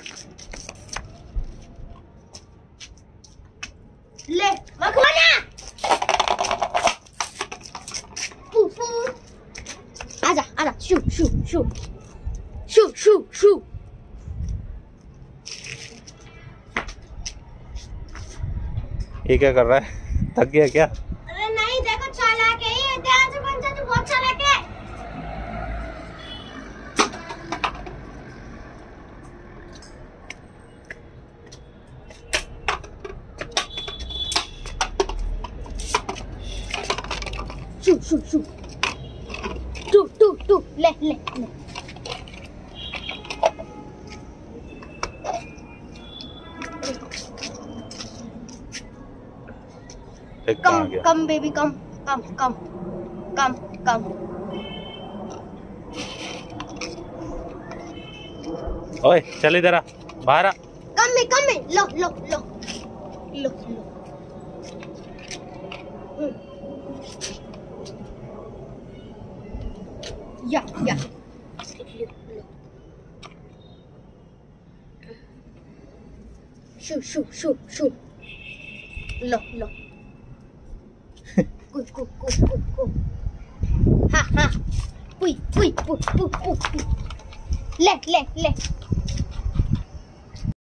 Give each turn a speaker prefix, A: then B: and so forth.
A: ले मखमना फूफू आजा आजा शू शू शू शू शू शू
B: ये क्या कर रहा है? थक गया क्या?
A: अरे नहीं देखो चालाक है ये ध्यान से बन जा तू बहुत चालाक है। शू शू शू टू टू टू ले ले ले कम कम बेबी कम कम कम कम कम
B: ओए चल इधर आ, बाहर आ।
A: कम में लो लो लो लो लो या शू शू शू शू लो लो go. Ha ha. Pui. Le.